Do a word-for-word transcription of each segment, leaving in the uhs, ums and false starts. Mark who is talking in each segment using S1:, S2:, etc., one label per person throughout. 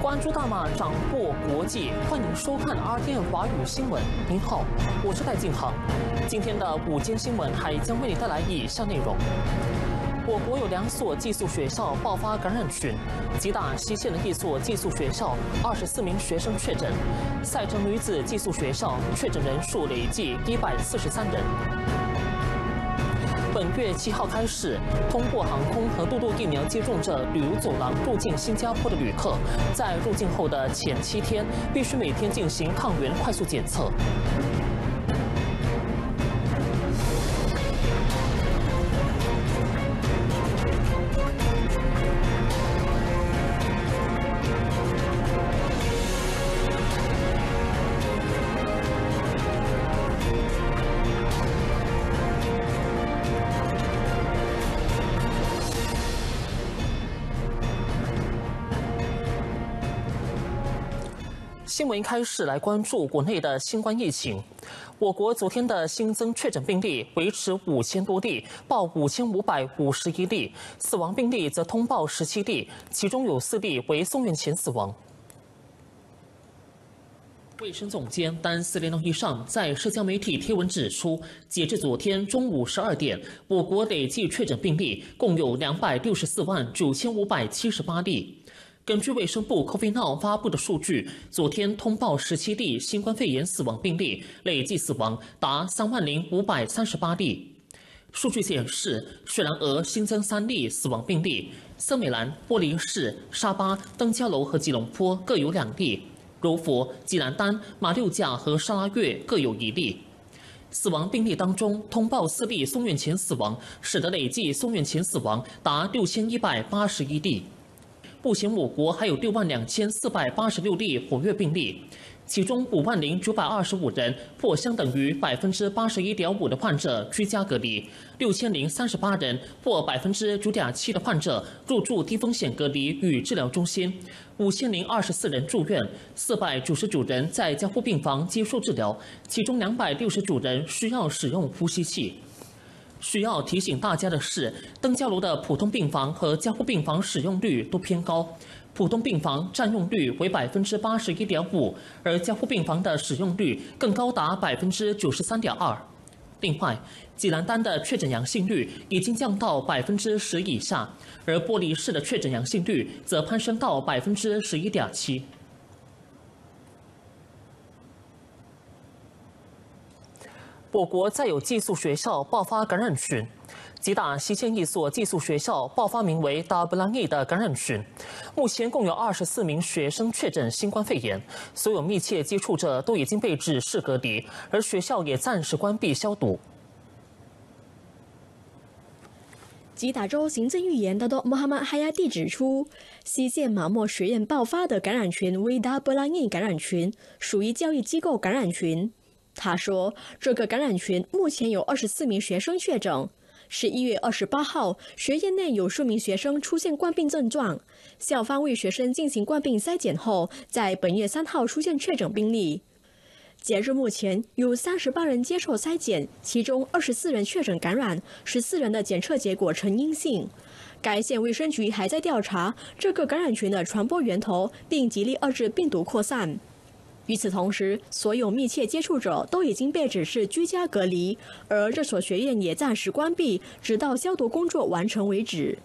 S1: 关注大马掌握国际，欢迎收看 R T N 华语新闻。您好，我是戴静航。今天的午间新闻还将为你带来以下内容：我国有两所寄宿学校爆发感染群，吉打西县的一所寄宿学校二十四名学生确诊，赛城女子寄宿学校确诊人数累计一百四十三人。 本月七号开始，通过航空和陆路疫苗接种者旅游走廊入境新加坡的旅客，在入境后的前七天必须每天进行抗原快速检测。 新闻一开始来关注国内的新冠疫情。我国昨天的新增确诊病例维持五千多例，报五千五百五十一例；死亡病例则通报十七例，其中有四例为送院前死亡。卫生总监丹斯列诺伊上在社交媒体贴文指出，截至昨天中午十二点，我国累计确诊病例共有两百六十四万九千五百七十八例。 根据卫生部 COVID 十九 发布的数据，昨天通报十七例新冠肺炎死亡病例，累计死亡达三万零五百三十八例。数据显示，雪兰莪新增三例死亡病例，森美兰、玻璃市、沙巴、登嘉楼和吉隆坡各有两例，柔佛、吉兰丹、马六甲和沙拉越各有一例。 死亡病例当中，通报四例送院前死亡，使得累计送院前死亡达六千一百八十一例。 目前我国还有六万两千四百八十六例活跃病例，其中五万零九百二十五人或相等于百分之八十一点五的患者居家隔离，六千零三十八人或百分之九点七的患者入住低风险隔离与治疗中心，五千零二十四人住院，四百九十九人在加护病房接受治疗，其中两百六十九人需要使用呼吸器。 需要提醒大家的是，登嘉楼的普通病房和加护病房使用率都偏高，普通病房占用率为百分之八十一点五，而加护病房的使用率更高达百分之九十三点二。另外，吉兰丹的确诊阳性率已经降到百分之十以下，而玻璃市的确诊阳性率则攀升到百分之十一点七。 我国再有寄宿学校爆发感染群，吉打西县一所寄宿学校爆发名为 达布拉尼的感染群，目前共有二十四名学生确诊新冠肺炎，所有密切接触者都已经被指示隔离，而学校也暂时关闭消毒。
S2: 吉打州行政预言大多穆罕默哈亚蒂指出，西县马莫学院爆发的感染群为达布拉尼感染群，属于教育机构感染群。 他说，这个感染群目前有二十四名学生确诊。十一月二十八号，学院内有数名学生出现冠病症状，校方为学生进行冠病筛检后，在本月三号出现确诊病例。截至目前，有三十八人接受筛检，其中二十四人确诊感染，十四人的检测结果呈阴性。该县卫生局还在调查这个感染群的传播源头，并极力遏制病毒扩散。 与此同时，所有密切接触者都已经被指示居家隔离，而这所学院也暂时关闭，直到消毒工作完成为止。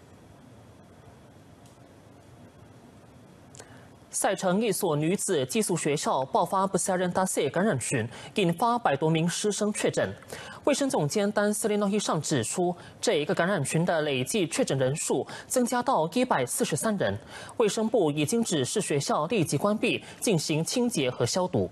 S1: 赛城一所女子寄宿学校爆发不萨人达塞感染群，引发百多名师生确诊。卫生总监丹斯列诺伊上指出，这一个感染群的累计确诊人数增加到一百四十三人。卫生部已经指示学校立即关闭，进行清洁和消毒。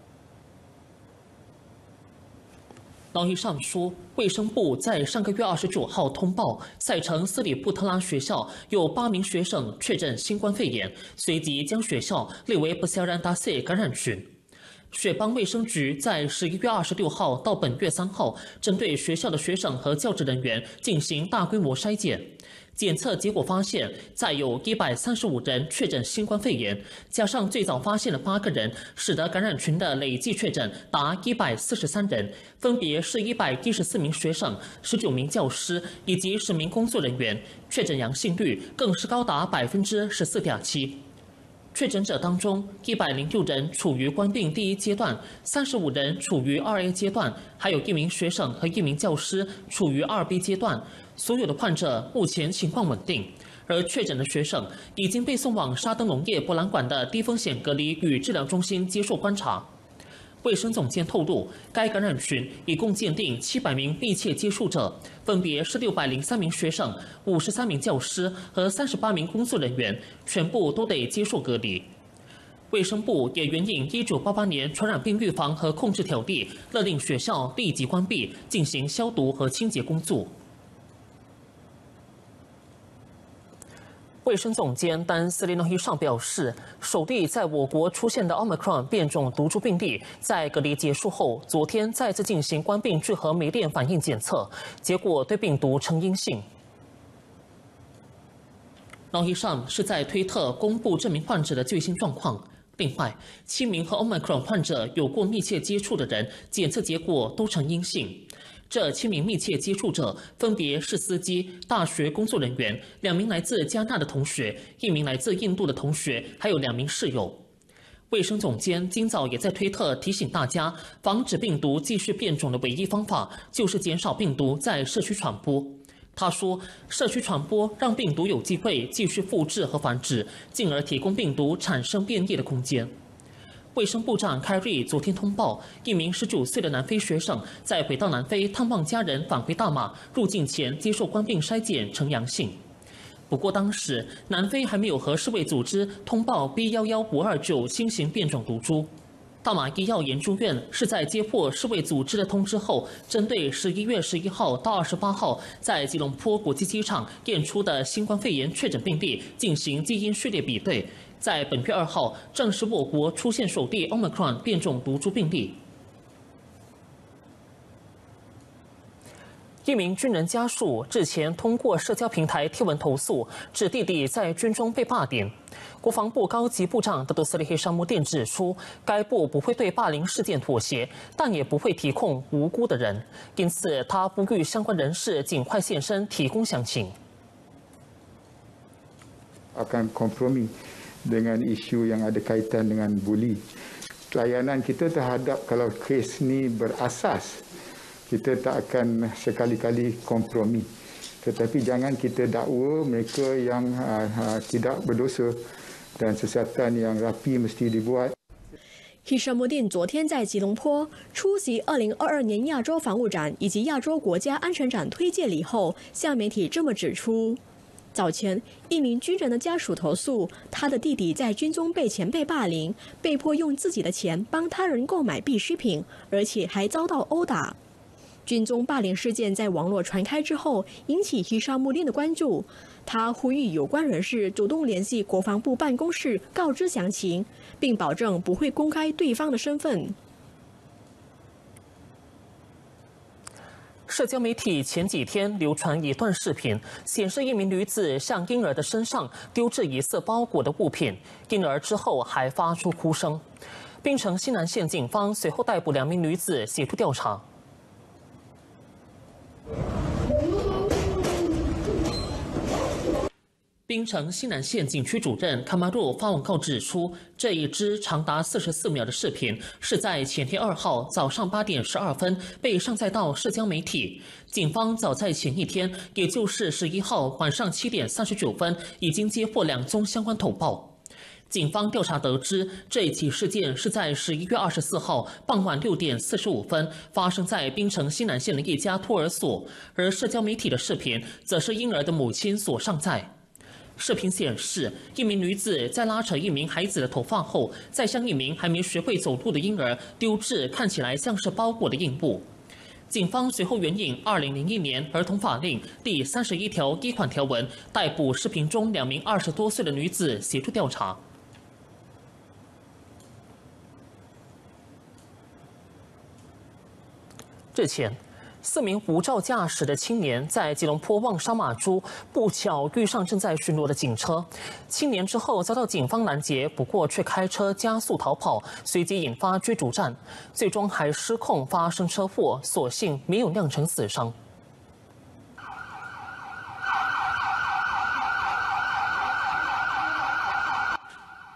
S1: 劳伊上说，卫生部在上个月二十九号通报，赛城斯里布特拉学校有八名学生确诊新冠肺炎，随即将学校列为不肖然达塞感染群。雪邦卫生局在十一月二十六号到本月三号，针对学校的学生和教职人员进行大规模筛检。 检测结果发现，再有一百三十五人确诊新冠肺炎，加上最早发现的八个人，使得感染群的累计确诊达一百四十三人，分别是一百一十四名学生、十九名教师以及十名工作人员，确诊阳性率更是高达百分之十四点七。 确诊者当中，一百零六人处于冠病第一阶段，三十五人处于二 A 阶段，还有一名学生和一名教师处于二 B 阶段。所有的患者目前情况稳定，而确诊的学生已经被送往沙登农业博览馆的低风险隔离与治疗中心接受观察。卫生总监透露，该感染群一共鉴定七百名密切接触者，分别是六百零三名学生、五十三名教师和三十八名工作人员，全部都得接受隔离。卫生部也援引一九八八年传染病预防和控制条例，勒令学校立即关闭，进行消毒和清洁工作。卫生总监丹斯利诺伊上表示，首例在我国出现的 Omicron 变种毒株病例，在隔离结束后，昨天再次进行冠病聚合酶链反应检测，结果对病毒呈阴性。诺伊上是在推特公布这名患者的最新状况。另外，七名和 Omicron 患者有过密切接触的人，检测结果都呈阴性。这七名密切接触者分别是司机、大学工作人员、两名来自加纳的同学、一名来自印度的同学，还有两名室友。卫生总监今早也在推特提醒大家，防止病毒继续变种的唯一方法就是减少病毒在社区传播。他说，社区传播让病毒有机会继续复制和繁殖，进而提供病毒产生变异的空间。卫生部长凯瑞昨天通报，一名十九岁的南非学生在回到南非探望家人返回大马入境前接受冠病筛检呈阳性。不过当时南非还没有和世卫组织通报 B 一一五二九新型变种毒株。大马医药研究院是在接获世卫组织的通知后，针对十一月十一号到二十八号在吉隆坡国际机场验出的新冠肺炎确诊病例进行基因序列比对。在本月二号证实我国出现首例 Omicron 变种毒株病例。一名军人家属日前通过社交平台贴文投诉，指弟弟在军中被霸凌。国防部高级部长德多斯利黑沙木甸指出，该部不会对霸凌事件妥协，但也不会提控无辜的人，因此他呼吁相关人士尽快现身提供详情。
S3: akan kompromi dengan isu yang ada kaitan dengan buli. Layanan kita terhadap kalau kes ni berasas, kita tak akan sekali-kali kompromi. Tetapi jangan kita dakwa mereka yang uh, tidak berdosa dan siasatan yang rapi mesti dibuat.
S2: 希沙穆甸昨天在吉隆坡出席二零二二年亚洲防务展以及亚洲国家安全展推介礼后，向媒体这么指出。早前，一名军人的家属投诉，他的弟弟在军中被前辈霸凌，被迫用自己的钱帮他人购买必需品，而且还遭到殴打。军中霸凌事件在网络传开之后，引起希沙穆甸的关注。他呼吁有关人士主动联系国防部办公室，告知详情，并保证不会公开对方的身份。
S1: 社交媒体前几天流传一段视频，显示一名女子向婴儿的身上丢掷疑似包裹的物品，婴儿之后还发出哭声。槟城西南县警方随后逮捕两名女子协助调查。槟城西南县警区主任卡马若发文告指出，这一支长达四十四秒的视频是在前天二号早上八点十二分被上载到社交媒体。警方早在前一天，也就是十一号晚上七点三十九分，已经接获两宗相关投报。警方调查得知，这一起事件是在十一月二十四号傍晚六点四十五分发生在槟城西南县的一家托儿所，而社交媒体的视频则是婴儿的母亲所上载。视频显示，一名女子在拉扯一名孩子的头发后，再向一名还没学会走路的婴儿丢掷看起来像是包裹的硬物。警方随后援引二零零一年儿童法令第三十一条一款条文，逮捕视频中两名二十多岁的女子协助调查。日前，四名无照驾驶的青年在吉隆坡旺沙马珠不巧遇上正在巡逻的警车，青年之后遭到警方拦截，不过却开车加速逃跑，随即引发追逐战，最终还失控发生车祸，所幸没有酿成死伤。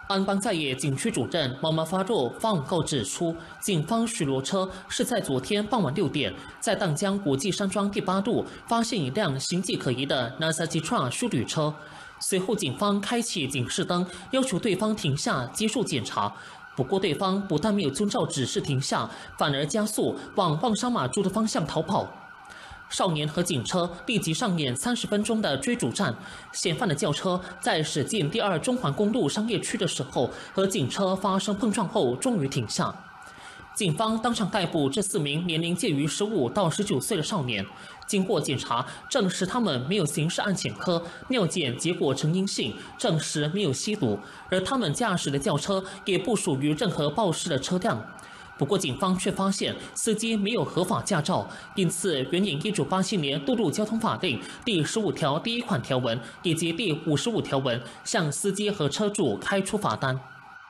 S1: 安邦在野景区主任毛毛发肉发文告指出，警方巡逻车是在昨天傍晚六点，在淡江国际山庄第八路发现一辆形迹可疑的 NASA Citra 休旅车。随后，警方开启警示灯，要求对方停下接受检查。不过，对方不但没有遵照指示停下，反而加速往望沙马珠的方向逃跑。少年和警车立即上演三十分钟的追逐战。嫌犯的轿车在驶进第二中环公路商业区的时候，和警车发生碰撞后，终于停下。警方当场逮捕这四名年龄介于十五到十九岁的少年。经过检查，证实他们没有刑事案前科，尿检结果呈阴性，证实没有吸毒，而他们驾驶的轿车也不属于任何报失的车辆。不过，警方却发现司机没有合法驾照，因此援引一九八七年道路交通法令第十五条第一款条文以及第五十五条文，向司机和车主开出罚单。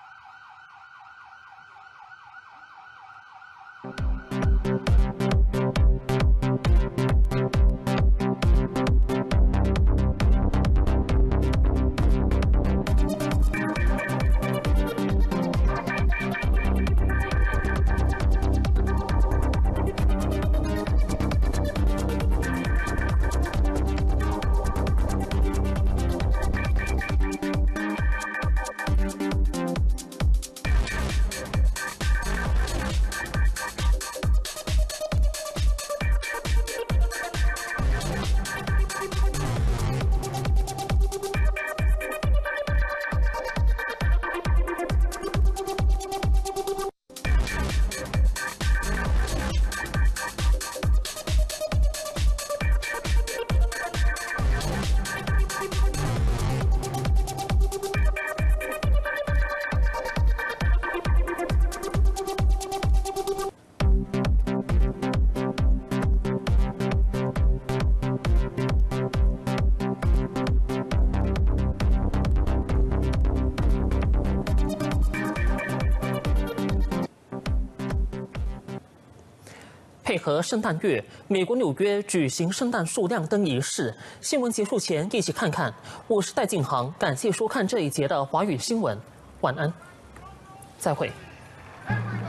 S1: 配合圣诞月，美国纽约举行圣诞树亮灯仪式。新闻结束前，一起看看。我是戴敬航，感谢收看这一节的华语新闻。晚安，再会。